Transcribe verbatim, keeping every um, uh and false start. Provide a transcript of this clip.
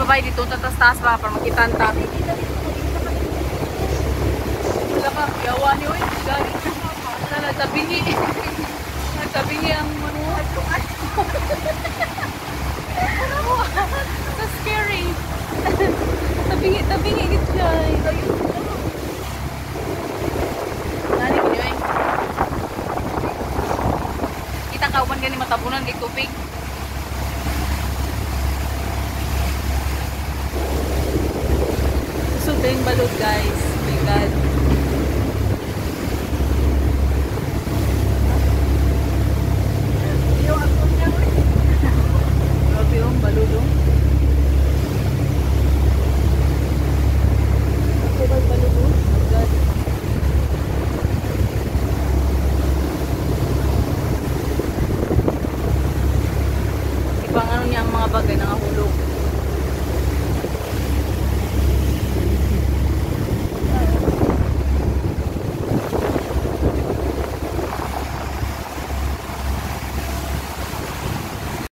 bay dito tatas taas ba para makita ang tabi. Wala ka, yawa niyo eh. Gari. Wala, tabingi. Tabingi ang manuhat ko. So scary. Tabingi, tabingi git siya. Nani ko niyo eh. Kita kauban gani matabunan kay tubig. Ito yung balot guys. Oh my god. Grabe yung balot oh. Ito ba yung balot oh? Oh my god. Ibang ano niya ang mga bagay na